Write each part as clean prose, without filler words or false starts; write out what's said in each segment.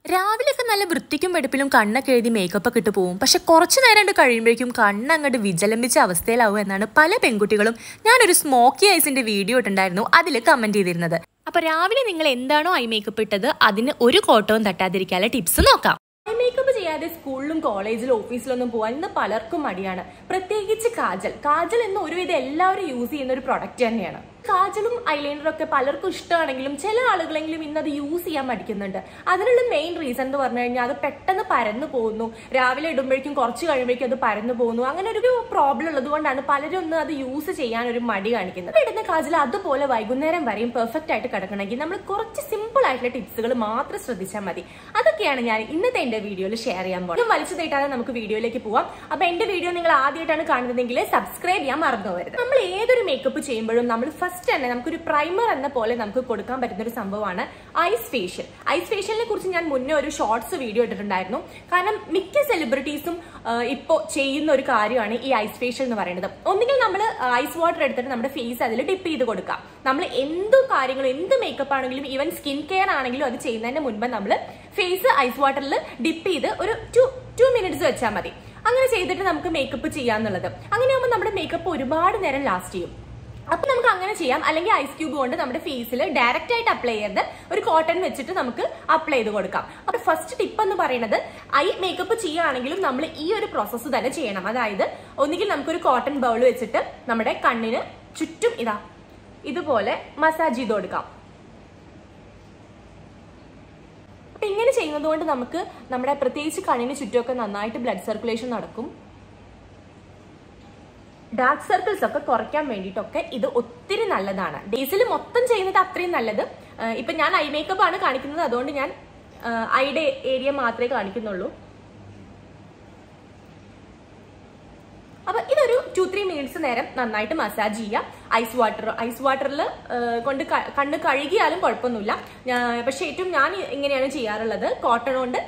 രാവിലെയൊക്കെ നല്ല വൃത്തിക്കും വെടുപ്പിലും കണ്ണൊക്കെ എഴുതി മേക്കപ്പൊക്കെ ഇട്ട് പോവും. പക്ഷെ കുറച്ച് നേരം കഴിയുമ്പോഴേക്കും കണ്ണങ്ങോട്ട് വിജലംബിച്ച അവസ്ഥയിലാവും എന്നാണ് പല പെൺകുട്ടികളും ഞാനൊരു സ്മോക്കി ഐസിന്റെ വീഡിയോ ഇട്ടുണ്ടായിരുന്നു അതിൽ കമന്റ് ചെയ്തിരുന്നത്. അപ്പോൾ രാവിലെ നിങ്ങൾ എന്താണോ ഐ മേക്കപ്പ് ഇട്ടത് അതിന് ഒരു കോട്ടവും തട്ടാതിരിക്കാനുള്ള ടിപ്സ് നോക്കാം. ഐ മേക്കപ്പ് ചെയ്യാതെ സ്കൂളിലും കോളേജിലും ഓഫീസിലൊന്നും പോകാൻ ഇന്ന് പലർക്കും മടിയാണ്. പ്രത്യേകിച്ച് കാജൽ എന്ന് ഒരുവിധം എല്ലാവരും യൂസ് ചെയ്യുന്ന ഒരു പ്രൊഡക്റ്റ് തന്നെയാണ്. കാജലും ഐലൈനറും ഒക്കെ പലർക്കും ഇഷ്ടമാണെങ്കിലും ചില ആളുകളെങ്കിലും ഇന്ന് അത് യൂസ് ചെയ്യാൻ മടിക്കുന്നുണ്ട്. അതിനുള്ള മെയിൻ റീസൺ എന്ന് പറഞ്ഞു കഴിഞ്ഞാൽ അത് പെട്ടെന്ന് പരന്നു പോകുന്നു. രാവിലെ ഇടുമ്പോഴേക്കും കുറച്ച് കഴിയുമ്പോഴേക്കും അത് പരന്നു പോകുന്നു. അങ്ങനെ ഒരു പ്രോബ്ലം ഉള്ളത് കൊണ്ടാണ് പലരും ഒന്ന് അത് യൂസ് ചെയ്യാൻ ഒരു മടി കാണിക്കുന്നത്. ഇടുന്ന കാജൽ അതുപോലെ വൈകുന്നേരം വരെയും പെർഫെക്റ്റ് ആയിട്ട് കിടക്കണമെങ്കിൽ നമ്മൾ കുറച്ച് സിമ്പിൾ ആയിട്ടുള്ള ടിപ്സുകൾ മാത്രം ശ്രദ്ധിച്ചാൽ മതി. അതൊക്കെയാണ് ഞാൻ ഇന്നത്തെ എന്റെ വീഡിയോയിൽ ഷെയർ ചെയ്യാൻ പോകുന്നത്. വലിച്ചു തേട്ടാതെ നമുക്ക് വീഡിയോയിലേക്ക് പോവാം. അപ്പൊ എന്റെ വീഡിയോ നിങ്ങൾ ആദ്യമായിട്ടാണ് കാണുന്നതെങ്കിൽ സബ്സ്ക്രൈബ് ചെയ്യാൻ മറന്നു പോകരുത്. നമ്മൾ ഏതൊരു മേക്കപ്പ് ചെയ്യുമ്പോഴും നമ്മൾ ഫസ്റ്റ് തന്നെ നമുക്കൊരു പ്രൈമർ എന്ന പോലെ നമുക്ക് കൊടുക്കാൻ പറ്റുന്ന ഒരു സംഭവമാണ് ഐസ് ഫേഷ്യൽ. ഐസ് ഫേഷ്യലിനെ കുറിച്ച് ഞാൻ മുന്നേ ഒരു ഷോർട്സ് വീഡിയോ ഇട്ടിട്ടുണ്ടായിരുന്നു. കാരണം മിക്ക സെലിബ്രിറ്റീസും ഇപ്പോ ചെയ്യുന്ന ഒരു കാര്യമാണ് ഈ ഐസ് ഫേഷ്യൽ എന്ന് പറയുന്നത്. ഒന്നുകിൽ നമ്മൾ ഐസ് വാട്ടർ എടുത്തിട്ട് നമ്മുടെ ഫേസ് അതിൽ ഡിപ്പ് ചെയ്ത് കൊടുക്കാം. നമ്മൾ എന്ത് കാര്യങ്ങളും എന്ത് മേക്കപ്പ് ആണെങ്കിലും ഈവൻ സ്കിൻ കെയർ ആണെങ്കിലും അത് ചെയ്യുന്നതിന് മുൻപ് നമ്മൾ ഫേസ് ഐസ് വാട്ടറിൽ ഡിപ്പ് ചെയ്ത് ഒരു 2 മിനിറ്റ്സ് വെച്ചാൽ മതി. അങ്ങനെ ചെയ്തിട്ട് നമുക്ക് മേക്കപ്പ് ചെയ്യാന്നുള്ളത്. അങ്ങനെയാകുമ്പോൾ നമ്മുടെ മേക്കപ്പ് ഒരുപാട് നേരം ലാസ്റ്റ് ചെയ്യും. അപ്പൊ നമുക്ക് അങ്ങനെ ചെയ്യാം. അല്ലെങ്കിൽ ഐസ് ക്യൂബ് കൊണ്ട് നമ്മുടെ ഫേസിൽ ഡയറക്റ്റ് ആയിട്ട് അപ്ലൈ ചെയ്ത് ഒരു കോട്ടൺ വെച്ചിട്ട് നമുക്ക് അപ്ലൈ ചെയ്ത് കൊടുക്കാം. അപ്പൊ ഫസ്റ്റ് ടിപ്പ് എന്ന് പറയുന്നത് ഐ മേക്കപ്പ് ചെയ്യുകയാണെങ്കിലും നമ്മൾ ഈ ഒരു പ്രോസസ്സ് തന്നെ ചെയ്യണം. അതായത് ഒന്നുകിൽ നമുക്കൊരു കോട്ടൺ ബൗൾ വെച്ചിട്ട് നമ്മുടെ കണ്ണിന് ചുറ്റും ഇതുപോലെ മസാജ് ചെയ്ത് കൊടുക്കാം. അപ്പൊ ഇങ്ങനെ ചെയ്യുന്നത് കൊണ്ട് നമുക്ക് നമ്മുടെ പ്രത്യേകിച്ച് കണ്ണിന് ചുറ്റുമൊക്കെ നന്നായിട്ട് ബ്ലഡ് സർക്കുലേഷൻ നടക്കും. ഡാർക്ക് സർക്കിൾസ് ഒക്കെ കുറയ്ക്കാൻ വേണ്ടിയിട്ടൊക്കെ ഇത് ഒത്തിരി നല്ലതാണ്. ഡേയ്സിൽ മൊത്തം ചെയ്യുന്നത് അത്രയും നല്ലത്. ഇപ്പൊ ഞാൻ ഐ മേക്കപ്പ് ആണ് കാണിക്കുന്നത്, അതുകൊണ്ട് ഞാൻ ഐയുടെ ഏരിയ മാത്രമേ കാണിക്കുന്നുള്ളൂ. അപ്പൊ ഇതൊരു 2-3 മിനിറ്റ്സ് നേരം നന്നായിട്ട് മസാജ് ചെയ്യുക. ഐസ് വാട്ടറിൽ കൊണ്ട് കണ്ണ് കഴുകിയാലും കുഴപ്പമൊന്നുമില്ല. പക്ഷെ ഏറ്റവും ഞാൻ ഇങ്ങനെയാണ് ചെയ്യാറുള്ളത്. കോട്ടൺ കൊണ്ട്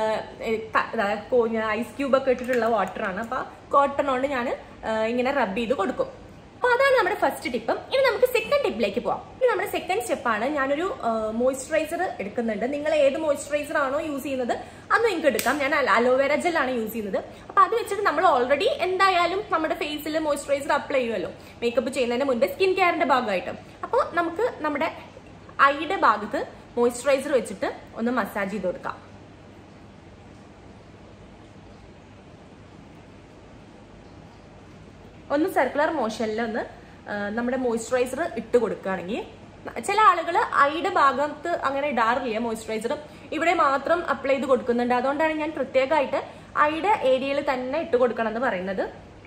ഐസ് ക്യൂബ് ഒക്കെ ഇട്ടിട്ടുള്ള വാട്ടറാണ്. അപ്പൊ കോട്ടൺ കൊണ്ട് ഞാൻ ഇങ്ങനെ റബ്ബ് ചെയ്ത് കൊടുക്കും. അപ്പൊ അതാണ് നമ്മുടെ ഫസ്റ്റ് ടിപ്പ്. ഇനി നമുക്ക് സെക്കൻഡ് ടിപ്പിലേക്ക് പോവാം. ഇനി നമ്മുടെ സെക്കൻഡ് സ്റ്റെപ്പാണ് ഞാനൊരു മോയ്സ്ചറൈസർ എടുക്കുന്നുണ്ട്. നിങ്ങൾ ഏത് മോയ്സ്ചറൈസർ ആണോ യൂസ് ചെയ്യുന്നത് അത് നിങ്ങൾക്ക് എടുക്കാം. ഞാൻ അലോവേര ജെൽ ആണ് യൂസ് ചെയ്യുന്നത്. അപ്പൊ അത് വെച്ചിട്ട് നമ്മൾ ഓൾറെഡി എന്തായാലും നമ്മുടെ ഫേസിൽ മോയ്സ്ചറൈസർ അപ്ലൈ ചെയ്യുമല്ലോ മേക്കപ്പ് ചെയ്യുന്നതിന് മുൻപ് സ്കിൻ കെയറിന്റെ ഭാഗമായിട്ട്. അപ്പോൾ നമുക്ക് നമ്മുടെ ഐയുടെ ഭാഗത്ത് മോയ്സ്ചറൈസർ വെച്ചിട്ട് ഒന്ന് മസാജ് ചെയ്ത് കൊടുക്കാം. ഒന്ന് സർക്കുലർ മോഷനിൽ ഒന്ന് നമ്മുടെ മോയ്സ്ചറൈസർ ഇട്ട് കൊടുക്കുകയാണെങ്കിൽ, ചില ആളുകൾ ഐയുടെ ഭാഗത്ത് അങ്ങനെ ഇടാറില്ല മോയ്സ്ചറൈസർ, ഇവിടെ മാത്രം അപ്ലൈ ചെയ്ത് കൊടുക്കുന്നുണ്ട്. അതുകൊണ്ടാണ് ഞാൻ പ്രത്യേകമായിട്ട് ഐയുടെ ഏരിയയിൽ തന്നെ ഇട്ട് കൊടുക്കണം എന്ന് പറയുന്നത്.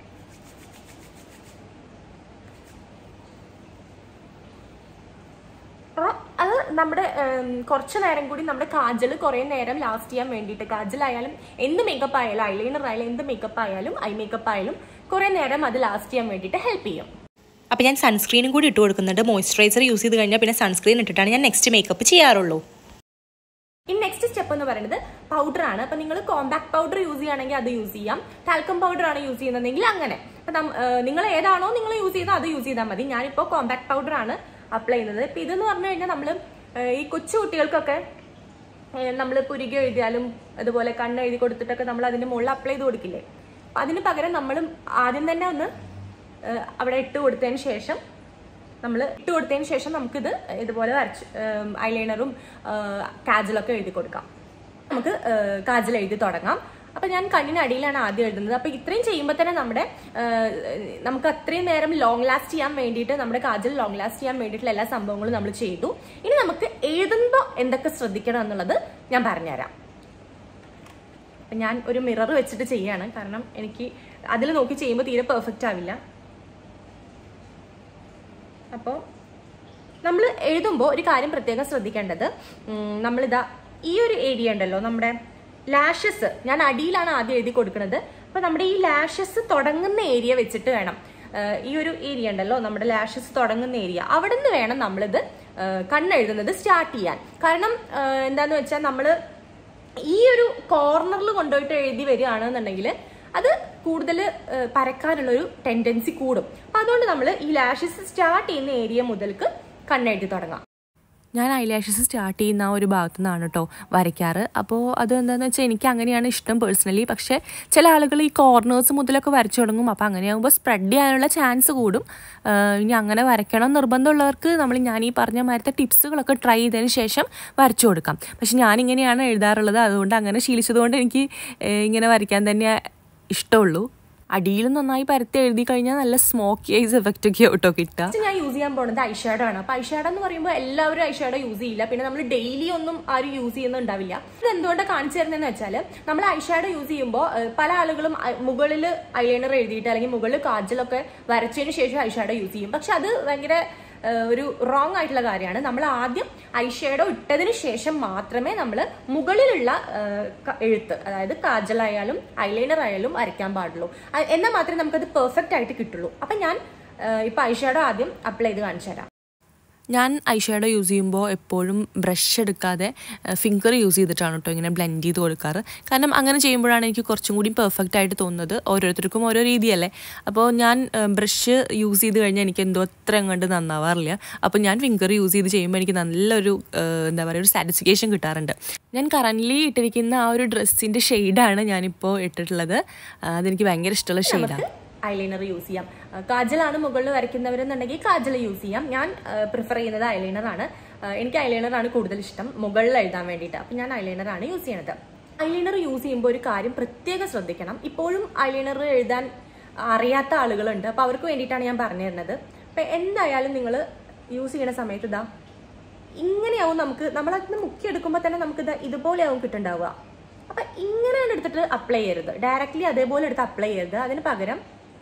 അത് നമ്മുടെ കുറച്ചു നേരം കൂടി നമ്മുടെ കാജൽ കുറെ നേരം ലാസ്റ്റ് ചെയ്യാൻ വേണ്ടിയിട്ട്, കാജൽ ആയാലും എന്ത് മേക്കപ്പ് ആയാലും ഐലൈനർ ആയാലും എന്ത് മേക്കപ്പ് ആയാലും ഐ മേക്കപ്പ് ആയാലും കുറെ നേരം അത് ലാസ്റ്റ് ചെയ്യാൻ വേണ്ടിയിട്ട് ഹെൽപ്പ് ചെയ്യും. അപ്പോൾ ഞാൻ സൺസ്ക്രീനും കൂടി ഇട്ട് കൊടുക്കുന്നുണ്ട്. മോയ്സ്ചറൈസർ യൂസ് ചെയ്ത് കഴിഞ്ഞാൽ പിന്നെ സൺസ്ക്രീൻ ഇട്ടിട്ടാണ് ഞാൻ നെക്സ്റ്റ് മേക്കപ്പ് ചെയ്യാറുള്ളൂ. ഇനി നെക്സ്റ്റ് സ്റ്റെപ്പ് എന്ന് പറയുന്നത് പൗഡർ ആണ്. അപ്പൊ നിങ്ങൾ കോമ്പാക്ട് പൗഡർ യൂസ് ചെയ്യുകയാണെങ്കിൽ അത് യൂസ് ചെയ്യാം. ടാൽക്കം പൗഡർ ആണ് യൂസ് ചെയ്യുന്നതെങ്കിൽ അങ്ങനെ. അപ്പൊ നിങ്ങൾ ഏതാണോ നിങ്ങൾ യൂസ് ചെയ്യുന്നത് അത് യൂസ് ചെയ്താൽ മതി. ഞാനിപ്പോൾ കോമ്പാക്ട് പൗഡർ ആണ് അപ്ലൈ ചെയ്യുന്നത്. ഇപ്പൊ ഇതെന്ന് പറഞ്ഞു കഴിഞ്ഞാൽ നമ്മൾ ഈ കൊച്ചു കുട്ടികൾക്കൊക്കെ നമ്മൾ പുരുകി എഴുതിയാലും അതുപോലെ കണ്ണ് എഴുതി കൊടുത്തിട്ടൊക്കെ നമ്മൾ അതിന്റെ മുകളിൽ അപ്ലൈ ചെയ്ത് കൊടുക്കില്ലേ. അതിന് പകരം നമ്മൾ ആദ്യം തന്നെ ഒന്ന് അവിടെ ഇട്ട് കൊടുത്തതിന് ശേഷം നമുക്കിത് ഇതുപോലെ ഐലൈനറും കാജലൊക്കെ എഴുതി കൊടുക്കാം. നമുക്ക് കാജൽ എഴുതി തുടങ്ങാം. അപ്പൊ ഞാൻ കണ്ണിന് അടിയിലാണ് ആദ്യം എഴുതുന്നത്. അപ്പൊ ഇത്രയും ചെയ്യുമ്പോൾ തന്നെ നമുക്ക് അത്രയും നേരം ലോങ് ലാസ്റ്റ് ചെയ്യാൻ വേണ്ടിയിട്ട്, നമ്മുടെ കാജൽ ലോങ് ലാസ്റ്റ് ചെയ്യാൻ വേണ്ടിയിട്ടുള്ള എല്ലാ സംഭവങ്ങളും നമ്മൾ ചെയ്തു. ഇനി നമുക്ക് എഴുതുമ്പോൾ എന്തൊക്കെ ശ്രദ്ധിക്കണം എന്നുള്ളത് ഞാൻ പറഞ്ഞുതരാം. ഞാൻ ഒരു മിറർ വെച്ചിട്ട് ചെയ്യാണ്, കാരണം എനിക്ക് അതിൽ നോക്കി ചെയ്യുമ്പോൾ തീരെ പെർഫെക്റ്റ് ആവില്ല. അപ്പോൾ നമ്മൾ എഴുതുമ്പോൾ ഒരു കാര്യം പ്രത്യേകം ശ്രദ്ധിക്കേണ്ടത്, നമ്മളിതാ ഈ ഒരു ഏരിയ ഉണ്ടല്ലോ, നമ്മുടെ ലാഷസ്, ഞാൻ അടിയിലാണ് ആദ്യം എഴുതി കൊടുക്കുന്നത്. അപ്പൊ നമ്മുടെ ഈ ലാഷസ് തുടങ്ങുന്ന ഏരിയ വെച്ചിട്ട് വേണം, ഈ ഒരു ഏരിയ ഉണ്ടല്ലോ നമ്മുടെ ലാഷസ് തുടങ്ങുന്ന ഏരിയ, അവിടെ നിന്ന് വേണം നമ്മളിത് കണ്ണെഴുതുന്നത് സ്റ്റാർട്ട് ചെയ്യാൻ. കാരണം എന്താന്ന് വെച്ചാൽ നമ്മൾ ഈ ഒരു കോർണറിൽ കൊണ്ടുപോയിട്ട് എഴുതി വരികയാണെന്നുണ്ടെങ്കിൽ അത് കൂടുതൽ പരക്കാനുള്ളൊരു ടെൻഡൻസി കൂടും. അപ്പൊ അതുകൊണ്ട് നമ്മൾ ഈ ലാഷസ് സ്റ്റാർട്ട് ചെയ്യുന്ന ഏരിയ മുതൽക്ക് കണ്ണെഴുതി തുടങ്ങാം. ഞാൻ ഐലാഷസ് സ്റ്റാർട്ട് ചെയ്യുന്ന ആ ഒരു ഭാഗത്തു നിന്നാണ് കേട്ടോ വരയ്ക്കാറ്. അപ്പോൾ അത് എന്താണെന്ന് വെച്ചാൽ എനിക്ക് അങ്ങനെയാണ് ഇഷ്ടം പേഴ്സണലി. പക്ഷേ ചില ആളുകൾ ഈ കോർണേഴ്സ് മുതലൊക്കെ വരച്ചു തുടങ്ങും. അപ്പോൾ അങ്ങനെയാകുമ്പോൾ സ്പ്രെഡ് ചെയ്യാനുള്ള ചാൻസ് കൂടും. ഇനി അങ്ങനെ വരയ്ക്കണം നിർബന്ധമുള്ളവർക്ക് ഞാൻ ഈ പറഞ്ഞ മാതിരത്തെ ടിപ്സുകളൊക്കെ ട്രൈ ചെയ്തതിന് ശേഷം വരച്ചു കൊടുക്കാം. പക്ഷെ ഞാനിങ്ങനെയാണ് എഴുതാറുള്ളത്. അതുകൊണ്ട് അങ്ങനെ ശീലിച്ചതുകൊണ്ട് എനിക്ക് ഇങ്ങനെ വരയ്ക്കാൻ തന്നെ ഇഷ്ടമുള്ളൂ. അടിയിൽ നന്നായി പരത്തി എഴുതി കഴിഞ്ഞാൽ നല്ല സ്മോക്കി ഐസ് എഫക്റ്റ് ഒക്കെ കേട്ടോ കിട്ടുക. ഞാൻ യൂസ് ചെയ്യാൻ പോകുന്നത് ഐഷാഡോ ആണ്. അപ്പോൾ ഐഷാഡോ എന്ന് പറയുമ്പോൾ എല്ലാവരും ഐഷാഡോ യൂസ് ചെയ്യില്ല. പിന്നെ നമ്മൾ ഡെയിലി ഒന്നും ആരും യൂസ് ചെയ്യുന്നുണ്ടാവില്ല. ഇത് എന്തുകൊണ്ടാണ് കാണിച്ചു തരുന്നതെന്ന് വെച്ചാൽ നമ്മൾ ഐഷാഡോ യൂസ് ചെയ്യുമ്പോൾ പല ആളുകളും മുകളിൽ ഐലൈനർ എഴുതിയിട്ട് അല്ലെങ്കിൽ മുകളിൽ കാജലൊക്കെ വരച്ചതിന് ശേഷം ഐഷാഡോ യൂസ് ചെയ്യും. പക്ഷെ അത് ഭയങ്കര ഒരു റോങ് ആയിട്ടുള്ള കാര്യമാണ്. നമ്മൾ ആദ്യം ഐഷാഡോ ഇട്ടതിന് ശേഷം മാത്രമേ നമ്മൾ മുകളിലുള്ള എഴുത്ത്, അതായത് കാജലായാലും ഐലൈനർ ആയാലും വരയ്ക്കാൻ പാടുള്ളൂ. എന്നാൽ മാത്രമേ നമുക്കത് പെർഫെക്റ്റ് ആയിട്ട് കിട്ടുള്ളൂ. അപ്പം ഞാൻ ഇപ്പം ഐഷാഡോ ആദ്യം അപ്ലൈ ചെയ്ത് കാണിച്ചു തരാം. ഞാൻ ഐഷാഡോ യൂസ് ചെയ്യുമ്പോൾ എപ്പോഴും ബ്രഷ് എടുക്കാതെ ഫിംഗർ യൂസ് ചെയ്തിട്ടാണ് കേട്ടോ ഇങ്ങനെ ബ്ലെൻഡ് ചെയ്ത് കൊടുക്കാറ്. കാരണം അങ്ങനെ ചെയ്യുമ്പോഴാണ് എനിക്ക് കുറച്ചും കൂടി പെർഫെക്റ്റ് ആയിട്ട് തോന്നുന്നത്. ഓരോരുത്തർക്കും ഓരോ രീതിയല്ലേ. അപ്പോൾ ഞാൻ ബ്രഷ് യൂസ് ചെയ്ത് കഴിഞ്ഞാൽ എനിക്ക് എന്തോ അത്ര അങ്ങോട്ട് നന്നാവാറില്ല. അപ്പോൾ ഞാൻ ഫിംഗർ യൂസ് ചെയ്ത് ചെയ്യുമ്പോൾ എനിക്ക് നല്ലൊരു ഒരു സാറ്റിസ്ഫിക്കേഷൻ കിട്ടാറുണ്ട്. ഞാൻ കറൻ്റ്ലി ഇട്ടിരിക്കുന്ന ആ ഒരു ഡ്രസ്സിൻ്റെ ഷെയ്ഡാണ് ഞാനിപ്പോൾ ഇട്ടിട്ടുള്ളത്. അതെനിക്ക് ഭയങ്കര ഇഷ്ടമുള്ള ഷെയ്ഡാണ്. ഐലൈനർ യൂസ് ചെയ്യാം. കാജലാണ് മുകളിൽ വരയ്ക്കുന്നവരെന്നുണ്ടെങ്കിൽ കാജൽ യൂസ് ചെയ്യാം. ഞാൻ പ്രിഫർ ചെയ്യുന്നത് ഐലൈനറാണ്. എനിക്ക് ഐലൈനറാണ് കൂടുതൽ ഇഷ്ടം മുകളിൽ എഴുതാൻ വേണ്ടിയിട്ട്. അപ്പം ഞാൻ ഐലൈനറാണ് യൂസ് ചെയ്യണത്. ഐലൈനർ യൂസ് ചെയ്യുമ്പോൾ ഒരു കാര്യം പ്രത്യേകം ശ്രദ്ധിക്കണം. ഇപ്പോഴും ഐലൈനർ എഴുതാൻ അറിയാത്ത ആളുകളുണ്ട്. അപ്പോൾ അവർക്ക് വേണ്ടിയിട്ടാണ് ഞാൻ പറഞ്ഞു തരുന്നത്. അപ്പം എന്തായാലും നിങ്ങൾ യൂസ് ചെയ്യുന്ന സമയത്ത് ഇതാ ഇങ്ങനെയാവും. നമ്മളതിന് മുക്കിയെടുക്കുമ്പോൾ തന്നെ നമുക്കിത് ഇതുപോലെയാവും കിട്ടുന്നുണ്ടാവുക. അപ്പം ഇങ്ങനെയാണ് എടുത്തിട്ട് അപ്ലൈ ചെയ്യരുത്. ഡയറക്റ്റ്ലി അതേപോലെ എടുത്ത് അപ്ലൈ ചെയ്യരുത്. അതിന് പകരം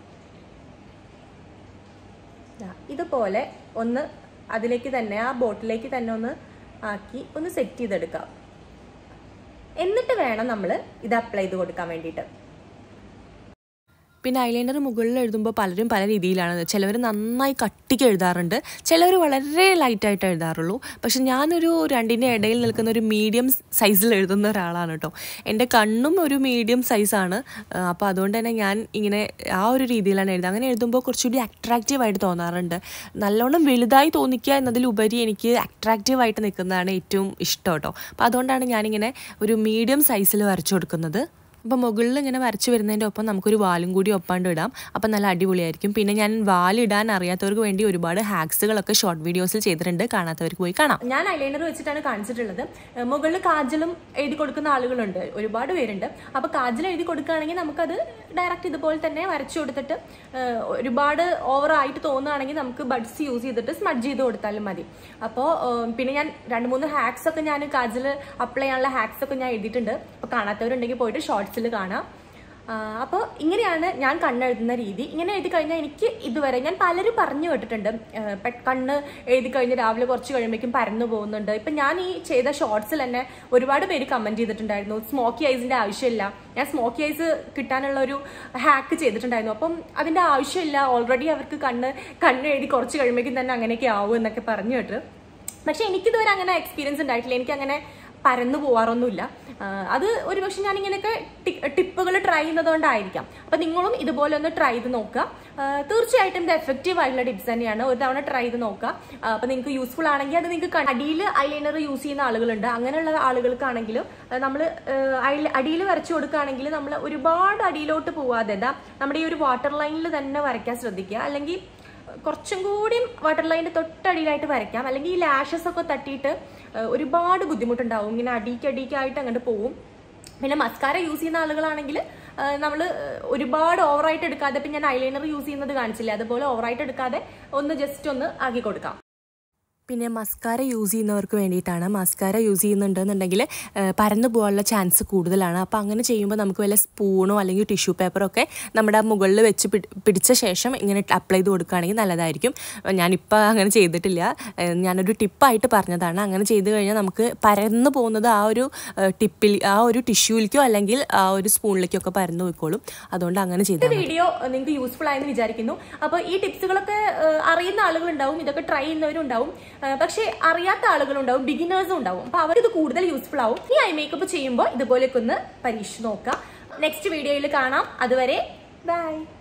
ഇതുപോലെ ഒന്ന് അതിലേക്ക് തന്നെ ആ ബോട്ടിലേക്ക് തന്നെ ഒന്ന് ആക്കി ഒന്ന് സെറ്റ് ചെയ്തെടുക്കാം. എന്നിട്ട് വേണം നമ്മൾ ഇത് അപ്ലൈ ചെയ്ത് കൊടുക്കാൻ വേണ്ടിയിട്ട്. പിന്നെ ഐലൈനർ മുകളിൽ എഴുതുമ്പോൾ പലരും പല രീതിയിലാണ്. ചിലവർ നന്നായി കട്ടിക്ക് എഴുതാറുണ്ട്, ചിലവർ വളരെ ലൈറ്റായിട്ട് എഴുതാറുള്ളൂ. പക്ഷെ ഞാനൊരു രണ്ടിൻ്റെ ഇടയിൽ നിൽക്കുന്ന ഒരു മീഡിയം സൈസിൽ എഴുതുന്ന ഒരാളാണ് കേട്ടോ. എൻ്റെ കണ്ണും ഒരു മീഡിയം സൈസാണ്. അപ്പോൾ അതുകൊണ്ട് തന്നെ ഞാൻ ഇങ്ങനെ ആ ഒരു രീതിയിലാണ് എഴുതുക. അങ്ങനെ എഴുതുമ്പോൾ കുറച്ചുകൂടി അട്രാക്റ്റീവായിട്ട് തോന്നാറുണ്ട്. നല്ലോണം വലുതായി തോന്നിക്കുക എന്നതിലുപരി എനിക്ക് അട്രാക്റ്റീവായിട്ട് നിൽക്കുന്നതാണ് ഏറ്റവും ഇഷ്ടം കേട്ടോ. അപ്പോൾ അതുകൊണ്ടാണ് ഞാനിങ്ങനെ ഒരു മീഡിയം സൈസിൽ വരച്ചു കൊടുക്കുന്നത്. അപ്പോൾ മുകളിൽ ഇങ്ങനെ വരച്ച് വരുന്നതിൻ്റെ ഒപ്പം നമുക്കൊരു വാലും കൂടി ഒപ്പാണ്ട് ഇടാം. അപ്പം നല്ല അടിപൊളിയായിരിക്കും. പിന്നെ ഞാൻ വാലിടാൻ അറിയാത്തവർക്ക് വേണ്ടി ഒരുപാട് ഹാക്സുകളൊക്കെ ഷോർട്ട് വീഡിയോസിൽ ചെയ്തിട്ടുണ്ട്. കാണാത്തവർക്ക് പോയി കാണാം. ഞാൻ ഐലൈനർ വെച്ചിട്ടാണ് കാണിച്ചിട്ടുള്ളത്. മുകളിൽ കാജലും എഴുതി കൊടുക്കുന്ന ആളുകളുണ്ട്, ഒരുപാട് പേരുണ്ട്. അപ്പോൾ കാജൽ എഴുതി കൊടുക്കുകയാണെങ്കിൽ നമുക്കത് ഡയറക്റ്റ് ഇതുപോലെ തന്നെ വരച്ചു കൊടുത്തിട്ട് ഒരുപാട് ഓവറായിട്ട് തോന്നുകയാണെങ്കിൽ നമുക്ക് ബഡ്സ് യൂസ് ചെയ്തിട്ട് സ്മഡ്ജ് ചെയ്ത് കൊടുത്താലും മതി. അപ്പോൾ പിന്നെ ഞാൻ 2-3 ഹാക്സൊക്കെ ഞാൻ കാജൽ അപ്ലൈ ചെയ്യാനുള്ള ഹാക്സൊക്കെ ഞാൻ എഴുതിയിട്ടുണ്ട്. അപ്പോൾ കാണാത്തവരുണ്ടെങ്കിൽ പോയിട്ട് ഷോർട്സിൽ കാണാം. അപ്പോൾ ഇങ്ങനെയാണ് ഞാൻ കണ്ണെഴുതുന്ന രീതി. ഇങ്ങനെ എഴുതി കഴിഞ്ഞാൽ എനിക്ക് ഇതുവരെ ഞാൻ പലരും പറഞ്ഞു കേട്ടിട്ടുണ്ട് കണ്ണ് എഴുതി കഴിഞ്ഞ് രാവിലെ കുറച്ച് കഴിയുമ്പോഴേക്കും പരന്നു പോകുന്നുണ്ട്. ഇപ്പം ഞാൻ ഈ ചെയ്ത ഷോർട്സിൽ തന്നെ ഒരുപാട് പേര് കമൻറ്റ് ചെയ്തിട്ടുണ്ടായിരുന്നു സ്മോക്കി ഐസിൻ്റെ ആവശ്യമില്ല. ഞാൻ സ്മോക്കി ഐസ് കിട്ടാനുള്ള ഒരു ഹാക്ക് ചെയ്തിട്ടുണ്ടായിരുന്നു. അപ്പം അതിൻ്റെ ആവശ്യമില്ല, ഓൾറെഡി അവർക്ക് കണ്ണ് എഴുതി കുറച്ച് കഴിയുമ്പോഴേക്കും തന്നെ അങ്ങനെയൊക്കെ ആവും എന്നൊക്കെ പറഞ്ഞു കേട്ട്. പക്ഷെ എനിക്കിതുവരെ അങ്ങനെ എക്സ്പീരിയൻസ് ഉണ്ടായിട്ടില്ല. എനിക്കങ്ങനെ പരന്നു പോവാറൊന്നുമില്ല. അത് ഒരുപക്ഷെ ഞാനിങ്ങനെയൊക്കെ ടിപ്പുകൾ ട്രൈ ചെയ്യുന്നതുകൊണ്ടായിരിക്കാം. അപ്പം നിങ്ങളും ഇതുപോലെ ഒന്ന് ട്രൈ ചെയ്ത് നോക്കുക. തീർച്ചയായിട്ടും ഇത് എഫക്റ്റീവ് ആയിട്ടുള്ള ടിപ്സ് തന്നെയാണ്. ഒരു തവണ ട്രൈ ചെയ്ത് നോക്കുക. അപ്പം നിങ്ങൾക്ക് യൂസ്ഫുൾ ആണെങ്കിൽ അത് നിങ്ങൾക്ക് അടിയിൽ ഐലൈനർ യൂസ് ചെയ്യുന്ന ആളുകളുണ്ട്. അങ്ങനെയുള്ള ആളുകൾക്കാണെങ്കിലും നമ്മൾ അടിയിൽ വരച്ചു കൊടുക്കുകയാണെങ്കിൽ നമ്മൾ ഒരുപാട് അടിയിലോട്ട് പോവാതെ നമ്മുടെ ഈ ഒരു വാട്ടർ ലൈനിൽ തന്നെ വരയ്ക്കാൻ ശ്രദ്ധിക്കുക. അല്ലെങ്കിൽ കുറച്ചും കൂടി വാട്ടർ ലൈനിൻ്റെ തൊട്ടടിയിലായിട്ട് വരയ്ക്കാം. അല്ലെങ്കിൽ ഈ ലാഷസ് ഒക്കെ തട്ടിയിട്ട് ഒരുപാട് ബുദ്ധിമുട്ടുണ്ടാവും. ഇങ്ങനെ അടിക്കായിട്ട് അങ്ങോട്ട് പോവും. പിന്നെ മസ്കാര യൂസ് ചെയ്യുന്ന ആളുകളാണെങ്കിൽ നമ്മൾ ഒരുപാട് ഓവറായിട്ട് എടുക്കാതെ, ഇപ്പം ഞാൻ ഐലൈനർ യൂസ് ചെയ്യുന്നത് കാണിച്ചില്ല, അതുപോലെ ഓവറായിട്ട് എടുക്കാതെ ഒന്ന് ജസ്റ്റ് ഒന്ന് ആക്കി കൊടുക്കാം. പിന്നെ മസ്കാര യൂസ് ചെയ്യുന്നവർക്ക് വേണ്ടിയിട്ടാണ്. മസ്കാര യൂസ് ചെയ്യുന്നുണ്ടെന്നുണ്ടെങ്കിൽ പരന്നു പോകാനുള്ള ചാൻസ് കൂടുതലാണ്. അപ്പോൾ അങ്ങനെ ചെയ്യുമ്പോൾ നമുക്ക് വല്ല സ്പൂണോ അല്ലെങ്കിൽ ടിഷ്യൂ പേപ്പറൊക്കെ നമ്മുടെ മുകളിൽ വെച്ച് പിടിച്ച ശേഷം ഇങ്ങനെ അപ്ലൈ ചെയ്ത് കൊടുക്കുകയാണെങ്കിൽ നല്ലതായിരിക്കും. ഞാനിപ്പോൾ അങ്ങനെ ചെയ്തിട്ടില്ല, ഞാനൊരു ടിപ്പായിട്ട് പറഞ്ഞതാണ്. അങ്ങനെ ചെയ്ത് കഴിഞ്ഞാൽ നമുക്ക് പരന്നു പോകുന്നത് ആ ഒരു ടിഷ്യൂവിലേക്കോ അല്ലെങ്കിൽ ആ ഒരു സ്പൂണിലേക്കൊക്കെ പരന്നു പോയിക്കോളും. അതുകൊണ്ട് അങ്ങനെ ചെയ്ത വീഡിയോ നിങ്ങൾക്ക് യൂസ്ഫുൾ ആയെന്ന് വിചാരിക്കുന്നു. അപ്പോൾ ഈ ടിപ്സുകളൊക്കെ അറിയുന്ന ആളുകളുണ്ടാവും, ഇതൊക്കെ ട്രൈ ചെയ്യുന്നവരും ഉണ്ടാവും. പക്ഷെ അറിയാത്ത ആളുകളുണ്ടാവും, ബിഗിനേഴ്സും ഉണ്ടാവും. അപ്പൊ അവർക്ക് ഇത് കൂടുതൽ യൂസ്ഫുൾ ആവും. ഈ ഐ മേക്കപ്പ് ചെയ്യുമ്പോൾ ഇതുപോലെയൊക്കെ ഒന്ന് പരീക്ഷിച്ച് നോക്കാം. നെക്സ്റ്റ് വീഡിയോയിൽ കാണാം. അതുവരെ ബൈ.